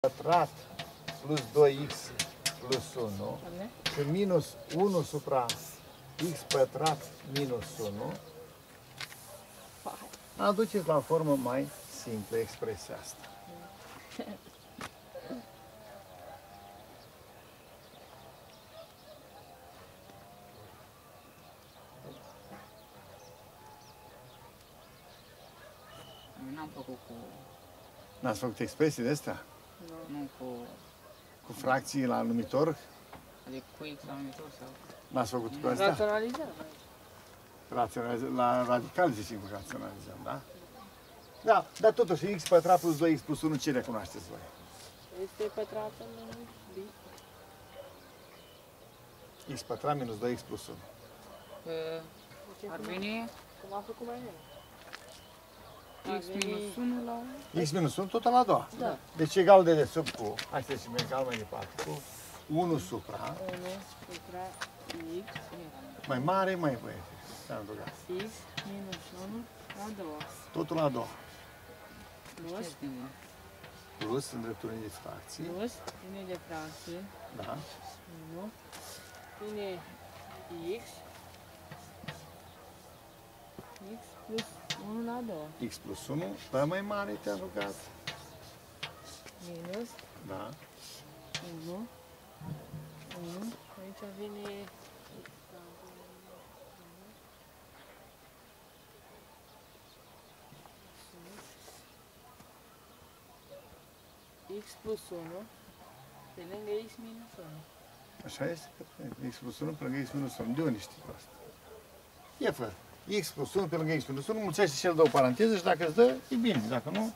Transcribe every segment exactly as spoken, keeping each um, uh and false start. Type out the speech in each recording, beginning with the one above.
pătrat plus doi x plus unu și minus unu supra x pătrat minus unu, aduceți la formă mai simplă expresia asta. N-am făcut cu... N-ați făcut expresii de astea? Nu, nu cu... Cu fracții la numitor? Adică cu x la numitor sau... N-ați făcut cu astea? Raționalizăm. Raționalizăm. La radical zicem că raționalizăm, da? Da, dar totuși x pătrat plus doi x plus unu, ce recunoașteți voi? Este pătrată în b. X pătrat minus doi x plus unu. Ar veni Cum a făcut mai înainte. x minus unu la... X minus unu, tot la a doua. Da. Deci egal de desubt cu, hai să zicem egal mai departe, cu unu supra, unu supra x mai mare, mai băieți. Ți-am rugat. x minus unu la doua. Totul la a doua. Plus, Plus, în dreptul unei fracții, plus, linie de fracție, da? unu, linie x, x plus unu la doua, X plus unu, pe mai mare te-am rugat, minus da? unu, unu, aici vine x plus unu pe lângă x minus unu. Așa este? X plus unu pe lângă X minus unu. De unde știi tu asta? E fără. X plus unu pe lângă X minus unu, mulțește și el două paranteze și dacă îți dă, e bine. Dacă nu,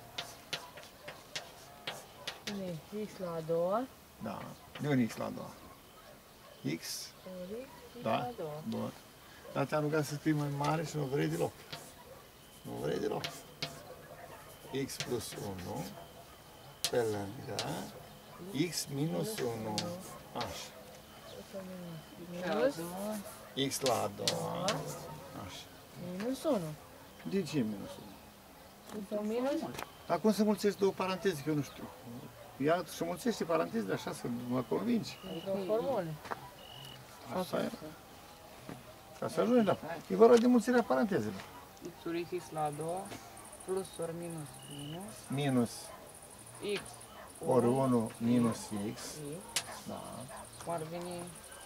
Vine x la a doua, da. De unde X la a doua? X, ori x da? la a doua. Bun. Dar te-am rugat să scrii mai mare și nu vrei deloc. Nu vrei deloc. X plus unu pe lângă X minus unu. Așa. Minus, X la a doua. Așa. minus unu. De ce minus unu? Sau minus? Dar cum să mulțești două paranteze, că eu nu știu. Ia și mulțește parantezele așa să mă convingi. Adică o formulă. Așa e. Ca să ajungi, da. E vorba de mulțirea parantezelor. x ori x la a doua, plus ori minus minus, Minus x ori unu minus X. X, Da. ar veni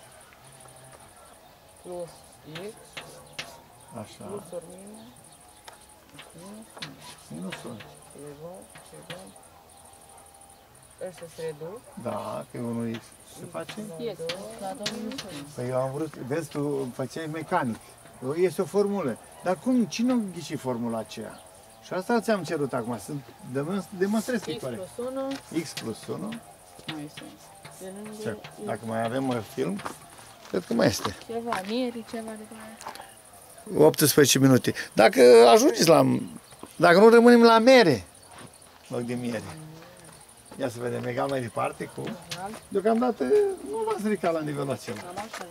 plus x, Așa. plus ori minus, minus unu. Minus unu. Egal, egal. Ăsta se reduc. Da, că e unu X. Se face? Este, la două minus unu. Păi eu am vrut, vezi, tu îmi făceai mecanic. Este o formulă. Dar cum, cine a ghici formula aceea? Și asta ți-am cerut acum, să demonstrez că e X corect. plus unu, X plus unu. Nu este. pe lângă Ce? x. Dacă mai avem uh, film, cred că mai este. Ceva, mieri, ceva de care. optsprezece minute. Dacă ajungeți la... Dacă nu rămânem la mere, în loc de miere. Ia să vedem, egal mai departe cu... Deocamdată nu v-ați ridicat la nivelul acela. Cam așa.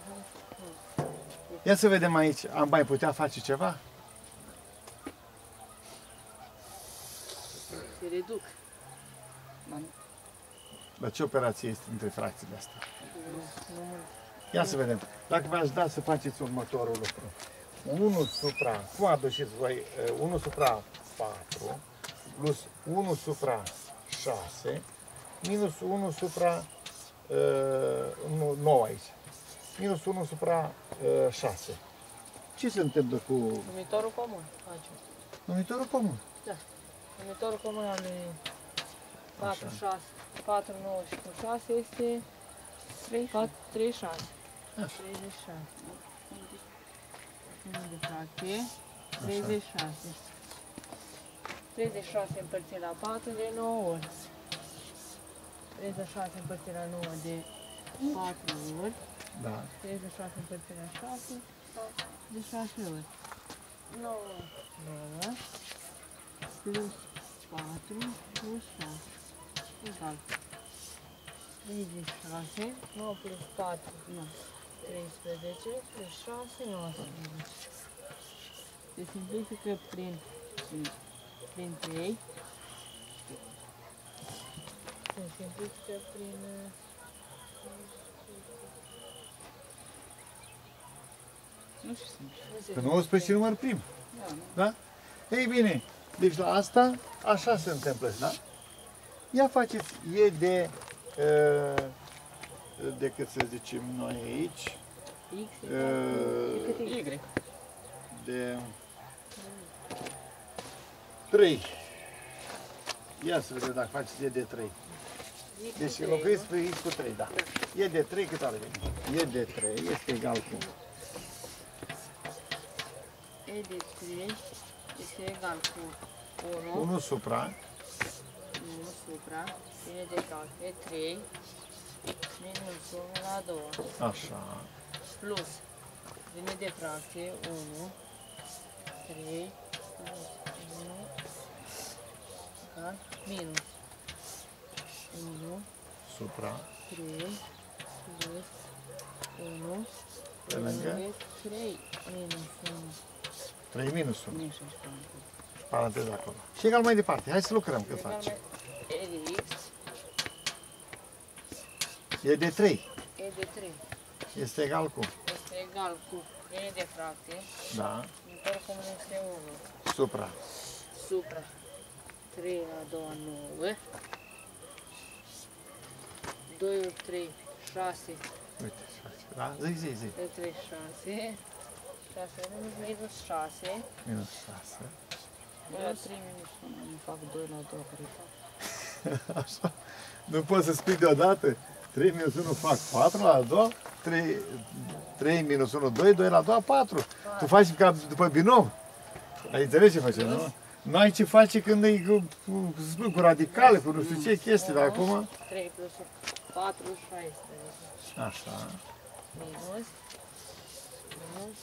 Ia să vedem aici, am mai putea face ceva? Se reduc. Dar ce operație este între fracțiile astea? Ia să vedem. Dacă v-aș da să faceți următorul lucru. unu supra, cum aduceți voi? unu supra patru plus unu supra șase minus unu supra uh, nouă aici. Minus unu supra uh, șase. Ce se întâmplă cu Numitorul comun facem. numitorul comun? Da. Numitorul comun al lui patru, șase, patru, nouă și cu șase este treizeci și șase. treizeci și șase. Linie de fracție, treizeci și șase. treizeci și șase împărțit la patru de nouă ori. treizeci și șase împărțit la nouă de patru ori. Da. treizeci și șase împărțit la șase de șase ori. nouă. nouă plus patru plus șase. Egal. treizeci și șase, nouă plus patru, nu. treisprezece plus șase, nouăsprezece. Se simplifică prin, prin trei. simplifică prin... Nu știu să Că nouăsprezece număr prim. Da, nu? Da? Ei bine, deci la asta așa se întâmplă, da? Ia faceți, e de, uh, decât să zicem noi aici, X uh, cât e? Y. de trei. Ia să vedem dacă faceți e de trei. X Deci cu trei, locuiți nu? pe X cu trei, da. E de trei cât are venit? E de trei este egal cu E de trei este egal cu unu, unu supra unu supra, e de trei, e trei, minus unu la doi, așa, plus, vine de fracție, unu, trei, plus unu, egal, minus unu, supra, trei, plus unu, pe lângă trei, minus unu, trei minus unu, Nu știu ce am făcut. paranteză acolo. Și egal mai departe, hai să lucrăm cât egal face. mai- E de X, E de trei, E de trei, este egal cu, este egal cu E de fracție, da, Viitorul comun este unu, supra, supra trei la doi, nouă, doi ori trei, șase, uite, șase, da, zi, zi, zi, de trei, șase, șase minus șase, minus șase, minus trei minus unu, Nu fac doi la doi, care fac. așa, nu poți să spui deodată, trei minus unu fac patru la a doua, trei, trei minus unu, doi, doi la a doua, patru. Tu faci ca după binom. Ai înțeles ce face, nu? Nu ai ce face când e cu, cu, cu, cu radicale, cu nu știu ce chestii, dar acum... trei plus patru, șaisprezece, Așa, minus, minus,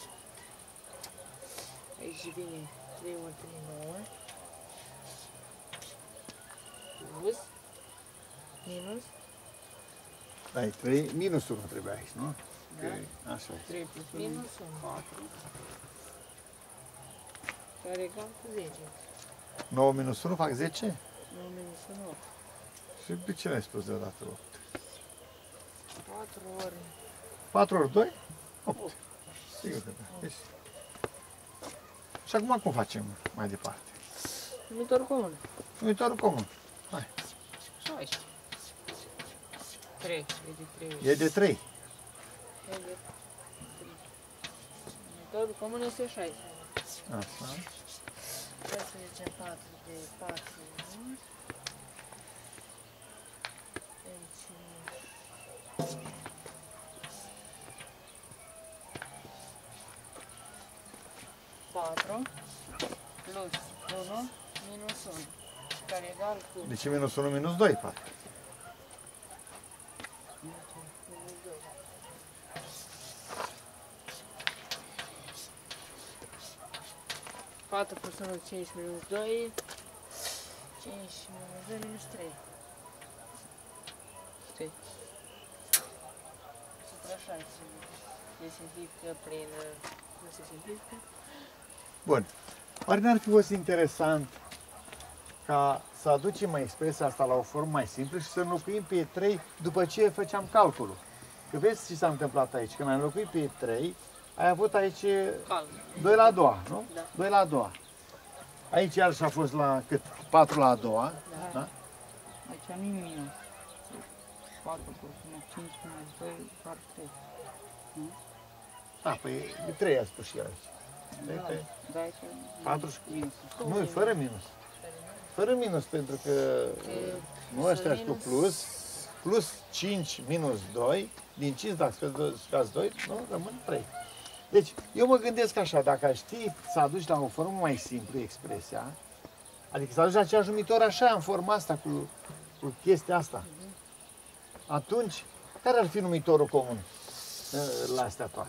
aici vine trei ori trei, nouă, plus, minus, ai trei minus unu trebuie aici, nu? Da. Că, așa e. trei plus unu, minus unu, patru. care e egal cu zece, nouă minus unu fac zece? nouă minus unu, opt, Și de ce l-ai spus deodată opt? patru ori, patru ori doi? opt. Sigur că da. Deci... Și acum cum facem mai departe? numitor comun, Numitorul comun. Hai. șaisprezece, trei, e de trei, E de trei. e de trei, numitorul comun este șaisprezece, Așa. hai să zicem patru de patru ori, aici patru plus unu minus unu, care e egal cu Deci minus unu minus doi, parcă. minus doi. patru plus unu, cinci minus doi, cinci minus doi minus trei. trei. Supra șaisprezece. Se simplifică prin... Nu se simplifică? Bun. Oare n-ar fi fost interesant ca să aducem expresia asta la o formă mai simplă și să înlocuim pe trei după ce făceam calculul? Că vezi ce s-a întâmplat aici. Când ai înlocuit pe trei, ai avut aici Calm. doi la a doua, nu? Da. doi la a doua. Aici iarăși a fost la cât? patru la a doua. Da. Da? Aici nu minus. patru plus unu, cinci minus doi, doar trei. Da, păi de trei a spus și el aici. Deci, Da, pe da, aici patru și... minus. Nu, e fără minus. Fără minus, pentru că nu ăștia cu plus, plus cinci minus doi, din cinci dacă scoți- scoți doi, nu, rămân trei. Deci, eu mă gândesc așa, dacă știi să aduci la o formă mai simplă expresia, adică să aduci același numitor așa, în forma asta, cu, cu chestia asta, atunci, care ar fi numitorul comun eh, la astea toate?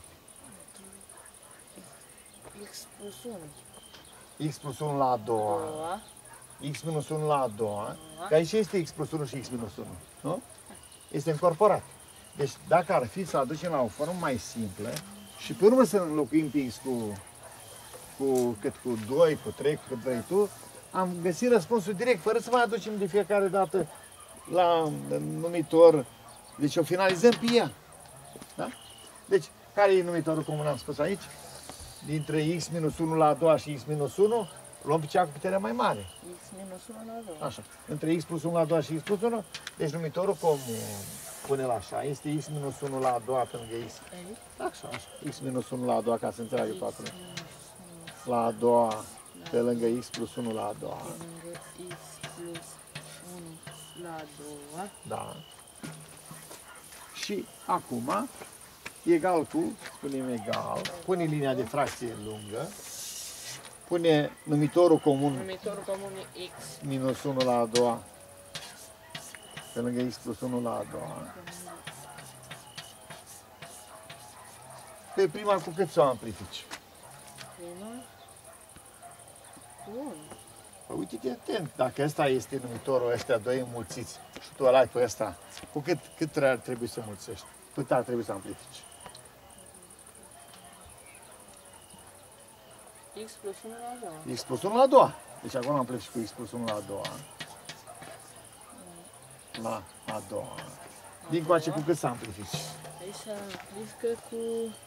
X plus unu. X plus unu la a doua, Doua. X minus unu la a doua, Da. că aici este X plus unu și X minus unu, nu? Este încorporat. Deci dacă ar fi să aducem la o formă mai simplă și pe urmă să înlocuim pe X cu, cu cât cu doi, cu trei, cu cât vrei tu, am găsit răspunsul direct, fără să mai aducem de fiecare dată la numitor, deci o finalizăm pe ea. Da? Deci, care e numitorul comun, am spus aici? Dintre x minus unu la a doua și x minus unu, luăm pe cea cu puterea mai mare. X minus unu la doi. Așa. Între x plus unu la a doua și x plus unu, deci numitorul comun, pune-l așa, este x minus unu la a doua pe lângă x. Aici? Așa, așa. X minus unu la a doua, ca să înțeleagă X toată lumea. minus unu La a doua, pe lângă x plus unu la a doua. pe lângă x plus unu la a doua. Da. Și acum, egal cu, spunem egal, pune linia de fracție lungă, pune numitorul comun Numitorul comun e x. minus unu la a doua, pe lângă x plus unu la a doua. Pe prima cu cât să o amplifici? Prima. Bun. Păi uite-te atent, dacă ăsta este numitorul, ăștia doi înmulțiți și tu ăla ai pe ăsta, cu cât, cât ar trebui să mulțești? Cât ar trebui să amplifici? X plus unu la a doua. X plus unu la a doua. Deci acolo amplifici cu x plus unu la a doua. La a doua. Din coace cu cât să amplifici? Aici se amplifică cu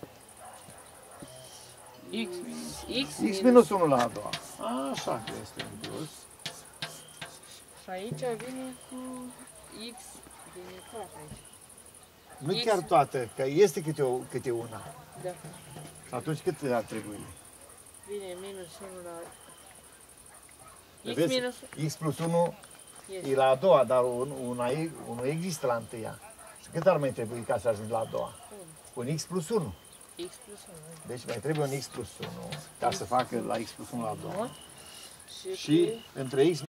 x minus x, X minus unu la a doua. Așa că este în plus. Și aici vine cu x vine toată aici. Nu X. chiar toată, că este câte, o, câte una. Da. Și atunci cât ar trebui? Vine minus unu la x Vezi? minus X plus unu este. e la a doua, dar un, una, e- unul există la întâia. Și cât ar mai trebui ca să ajungi la a doua? Un x plus unu. X plus unu. Deci mai trebuie un x plus unu ca să facă la x plus unu la a doua. Și, Și între x